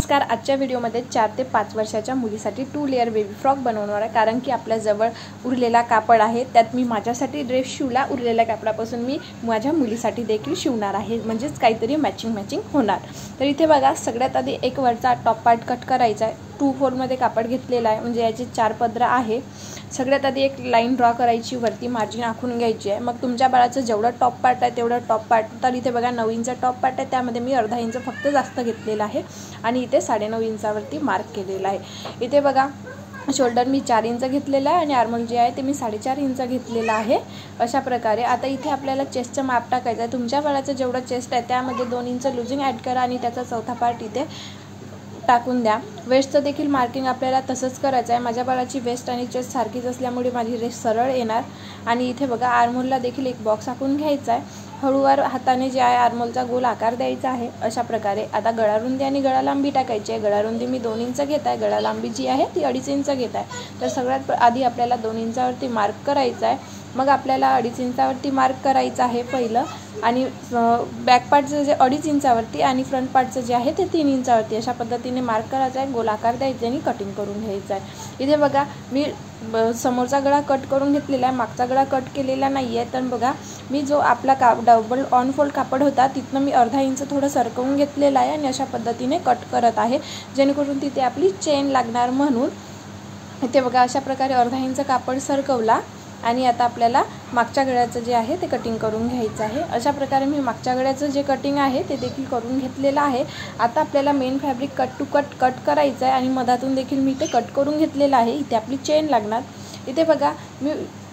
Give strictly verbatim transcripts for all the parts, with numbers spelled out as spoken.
नमस्कार। आजच्या व्हिडिओमध्ये चार ते पाच वर्षाच्या मुलीसाठी टू लेयर बेबी फ्रॉक बनवणार आहे। कारण की आपल्या जवळ उरलेला कापड आहे, त्यात मी माझ्यासाठी ड्रेस शिवला, उरलेल्या कापडापासून मी माझ्या मुलीसाठी देखील शिवणार आहे, म्हणजेच काहीतरी मॅचिंग मॅचिंग होणार। तर इथे बघा, सगळ्यात आधी एक वरचा टॉप पार्ट कट करायचा आहे। टू फोर मध्ये कापड घेतलेला आहे, म्हणजे याचे चार पदर आहे। सगळ्यात आधी एक लाईन ड्रॉ करायची, वरती मार्जिन आखून घ्यायची आहे। मग तुमच्या बाळाचं जेवढं टॉप पार्ट आहे तेवढं टॉप पार्ट, तर इथे बघा नऊ इंच टॉप पार्ट आहे, त्यामध्ये मी अर्धा इंच फक्त जास्त घेतलेला आहे आणि इथे साडेनऊ इंचावरती मार्क केलेला आहे। इथे बघा शोल्डर मी चार इंच घेतलेला आहे आणि आर्मोल जे आहे ते मी साडेचार इंच घेतलेला आहे। अशा प्रकारे आता इथे आपल्याला चेस्टचं माप टाकायचं आहे। तुमच्या बाळाचं जेवढं चेस्ट आहे त्यामध्ये दोन इंच लुजिंग ॲड करा आणि त्याचा चौथा पार्ट इथे टाकून द्या। वेस्टचं देखील मार्किंग आपल्याला तसंच करायचं आहे। माझ्या बाळाची वेस्ट आणि चेस्ट सारखीच असल्यामुळे माझी रेस्ट सरळ येणार। आणि इथे बघा आर्मोलला देखील एक बॉक्स आखून घ्यायचा आहे। हळूवार हाताने जे आहे आर्मोलचा गोल आकार द्यायचा आहे। अशा प्रकारे आता गळा रुंदी आणि गळा लांबी टाकायची आहे। गळा रुंदी मी दोन इंच घेत आहे, गळा लांबी जी आहे ती अडीच इंच घेत आहे। तर सगळ्यात आधी आपल्याला दोन इंचावरती मार्क करायचा आहे, मग आपल्याला अडीच इंचावरती मार्क करायचं आहे पहिलं, आणि बॅक पार्टचं जे अडीच इंचावरती आणि फ्रंट पार्टचं जे आहे ते तीन इंचावरती अशा पद्धतीने मार्क करायचा आहे। गोल आकार द्यायचा आणि कटिंग करून घ्यायचं आहे। इथे बघा मी समोरचा गळा कट करून घेतलेला आहे, मागचा गळा कट केलेला नाही आहे। तर बघा मी जो आपला का डबल ऑन फोल्ड कापड होता तिथनं मी अर्धा इंच थोडं सरकवून घेतलेला आहे आणि अशा पद्धतीने कट करत आहे, जेणेकरून तिथे आपली चेन लागणार म्हणून। इथे बघा अशा प्रकारे अर्धा इंच कापड सरकवला आणि आता आपल्याला मागच्या गळ्याचं जे आहे ते कटिंग करून घ्यायचं आहे। अशा प्रकारे मी मागच्या गळ्याचं जे कटिंग आहे ते देखील करून घेतलेलं आहे। आता आपल्याला main fabric cut to cut cut करायचं आहे आणि मधातून देखील मी ते कट करून घेतलेलं आहे। इथे आपली चेन लागणार। इथे बघा मी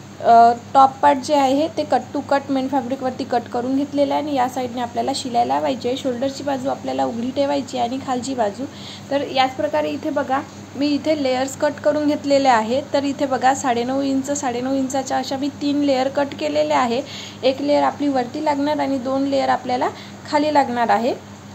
टॉप पार्ट जे आहे ते कट टू कट मेन फॅब्रिकवरती कट करून घेतलेलं आहे आणि या साईडने आपल्याला शिलाई लावायची आहे। शोल्डरची बाजू आपल्याला उघडी ठेवायची आणि खालची बाजू। तर याच प्रकारे इथे बघा मी इथे लेयर्स कट करून घेतलेले आहे। तर इथे बघा साडेनऊ इंच साडेनऊ इंचाच्या अशा मी तीन लेयर कट केलेले आहे। एक लेयर आपली वरती लागणार आणि दोन लेयर आपल्याला खाली लागणार आहे।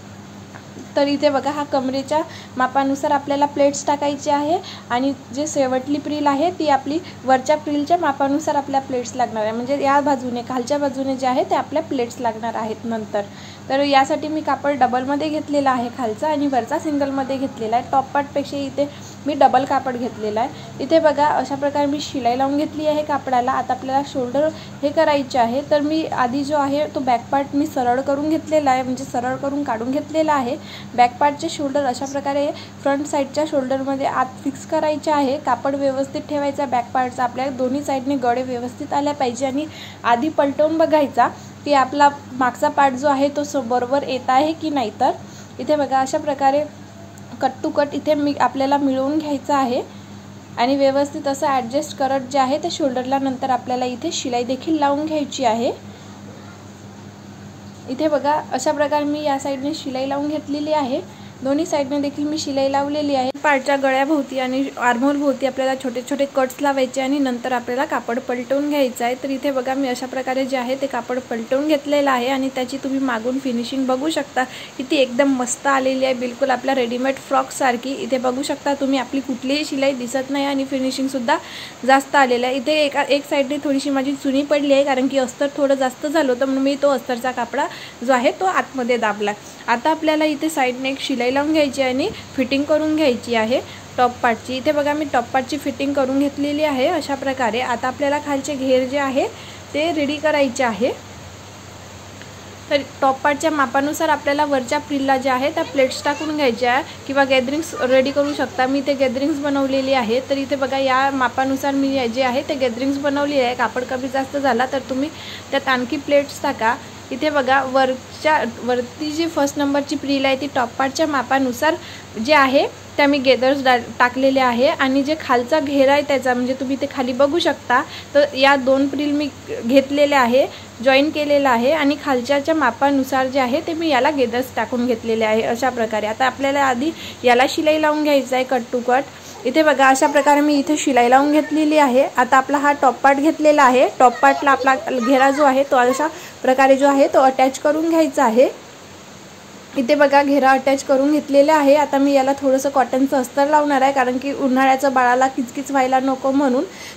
तर इथे बघा हा कमरेच्या मापानुसार आपल्याला प्लेट्स टाकायचे आहे आणि जे शेवटली प्रिल आहे ती आपली वरच्या प्रिलच्या मापानुसार आपल्या प्लेट्स लागणार आहे, म्हणजे या बाजूने खालच्या बाजूने जे आहे ते आपल्या प्लेट्स लागणार आहेत नंतर। तर यासाठी मी कापड डबलमध्ये घेतलेला आहे खालचा आणि वरचा सिंगलमध्ये घेतलेला आहे। टॉप पार्टपेक्षा इथे मी डबल कापड घेतलेला आहे। इथे बघा अशा प्रकारे मी शिलाई लावून घेतली आहे कापडाला। आता आपल्याला शोल्डर हे करायचे आहे, तर मी आधी जो आहे तो बॅक पार्ट मी सरळ करून घेतलेला आहे, म्हणजे सरळ करून काढून घेतलेला आहे। बॅक पार्टचे शोल्डर अशा प्रकारे फ्रंट साईडच्या शोल्डरमध्ये आत फिक्स करायचे आहे। कापड व्यवस्थित ठेवायचा बॅक पार्टचा, आपल्या दोन्ही साईडने गळे व्यवस्थित आल्या पाहिजे आणि आधी पलटवून बघायचा की आपला मागचा पार्ट जो आहे तो बरोबर येत आहे की नाही। तर इथे बघा अशा प्रकारे कट टू कट इथे मी आपल्याला मिळवून घ्यायचं आहे आणि व्यवस्थित असं ॲडजस्ट करत जे आहे ते शोल्डरला नंतर आपल्याला इथे शिलाई देखील लावून घ्यायची आहे। इथे बघा अशा प्रकारे मी या साईडने शिलाई लावून घेतलेली आहे, दोन्ही साईडने देखील मी शिलाई लावलेली आहे। पार्टच्या गळ्याभोवती आणि आर्महोल भोवती आपल्याला छोटे छोटे कट्स लावायचे आणि नंतर आपल्याला कापड पलटवून घ्यायचं आहे। तर इथे बघा मी अशा प्रकारे जे आहे ते कापड पलटवून घेतलेलं आहे आणि त्याची तुम्ही मागून फिनिशिंग बघू शकता की ती एकदम मस्त आलेली आहे, बिलकुल आपल्या रेडीमेड फ्रॉक सारखी। इथे बघू शकता तुम्ही आपली कुठलीही शिलाई दिसत नाही आणि फिनिशिंगसुद्धा जास्त आलेलं आहे। इथे एका एक साईडने थोडीशी माझी चुनी पडली आहे, कारण की अस्तर थोडं जास्त झालं होतं म्हणून मी तो अस्तरचा कापडा जो आहे तो आतमध्ये दाबला। आता आपल्याला इथे साईडने एक शिलाई लावून घ्यायची आणि फिटिंग करून घ्यायची आहे टॉप पार्टची। इथे बघा मी टॉप पार्टची फिटिंग करून घेतलेली आहे अशा प्रकारे। आता आपल्याला खालचे घेर जे आहे ते रेडी करायचे आहे। तर टॉप पार्टच्या मापानुसार आपल्याला वरच्या फ्रिलला जे आहे त्या प्लेट्स टाकून घ्यायच्या आहे किंवा गॅदरिंग्स रेडी करू शकता। मी ते गॅदरिंग्स बनवलेली आहे। तर इथे बघा या मापानुसार मी जे आहे ते गॅदरिंग्स बनवली आहे। कापड कमी जास्त झाला तर तुम्ही त्यात आणखी प्लेट्स टाका। इथे बघा वरच्या वरती जी फर्स्ट नंबरची प्रिल आहे ती टॉप पार्टच्या मापानुसार जे आहे त्या मी गेदर्स टाकलेले आहे आणि जे खालचा घेर आहे त्याचा म्हणजे तुम्ही ते खाली बघू शकता। तर या दोन प्रिल मी घेतलेले आहे, जॉईन केलेला आहे आणि खालच्याच्या मापानुसार जे आहे ते मी याला गेदर्स टाकून घेतलेले आहे अशा प्रकारे। आता आपल्याला आधी याला शिलाई लावून घ्यायचं आहे कट टू कट। इथे बघा अशा प्रकारे मी इथे शिलाई लावून घेतलेली आहे। आता आपला हा टॉप पार्ट घेतलेला आहे, टॉप पार्टला आपला घेरा जो आहे तो अशा प्रकारे जो आहे तो अटॅच करून घ्यायचा आहे। इथे बघा घेरा अटॅच करून घेतलेला आहे। आता मी याला थोडंसं कॉटनचं अस्तर लावणार आहे, कारण की उन्हाळ्याचं बाळाला किचकिच व्हायला नको म्हणून। तर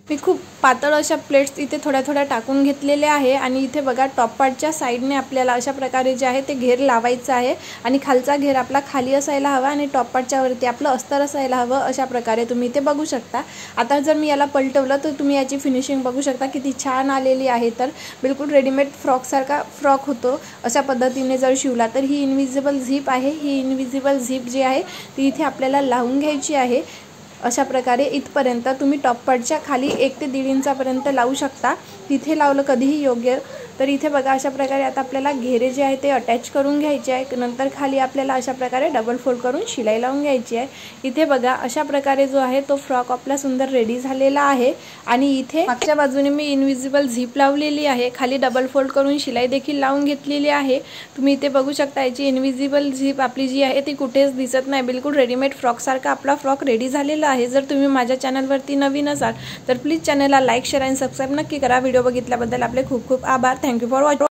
मी खूप पातळ अशा प्लेट्स इथे थोड्या थोड्या टाकून घेतलेले आहे आणि इथे बघा टॉप पार्टच्या साईडने आपल्याला अशा प्रकारे जे आहे ते घेर लावायचं आहे आणि खालचा घेर आपला खाली असायला हवा आणि टॉप पार्टच्या वरती आपलं अस्तर असायला हवं। अशा प्रकारे तुम्ही इथे बघू शकता। आता जर मी याला पलटवलं तर तुम्ही याची फिनिशिंग बघू शकता किती छान आलेली आहे। तर बिलकुल रेडीमेड फ्रॉकसारखा फ्रॉक होतो अशा पद्धतीने जर शिवला तर। ही इनविजिबल झिप आहे, ही इनविजिबल झिप जी आहे ती इथे आपल्याला लावून घ्यायची आहे। अशा प्रकारे इथपर्यंत तुम्ही टॉप पार्टच्या खाली एक ते दीड इंचापर्यंत लावू शकता, तिथे लावलं कधीही योग्य। तर इथे बघा अशा प्रकारे आता आपल्याला घेरे जे आहे ते अटॅच करून घ्यायचे आहे। नंतर खाली आपल्याला अशा प्रकारे डबल फोल्ड करून शिलाई लावून घ्यायची आहे। इथे बघा अशा प्रकारे जो आहे तो फ्रॉक आपला सुंदर रेडी झालेला आहे आणि इथे मागच्या बाजूने मी इनविजिबल झिप लावलेली आहे, खाली डबल फोल्ड करून शिलाई देखील लावून घेतलेली आहे। तुम्ही इथे बघू शकता याची इनविजिबल झिप आपली जी आहे ती कुठेच दिसत नाही, बिलकुल रेडीमेड फ्रॉक सारखा आपला फ्रॉक रेडी झालेला आहे। जर तुम्ही माझ्या चॅनलवरती नवीन असाल तर प्लीज चॅनलला लाईक शेअर आणि सबस्क्राइब नक्की करा। व्हिडिओ बघितल्याबद्दल आपले खूप खूप आभार। Thank you for watching.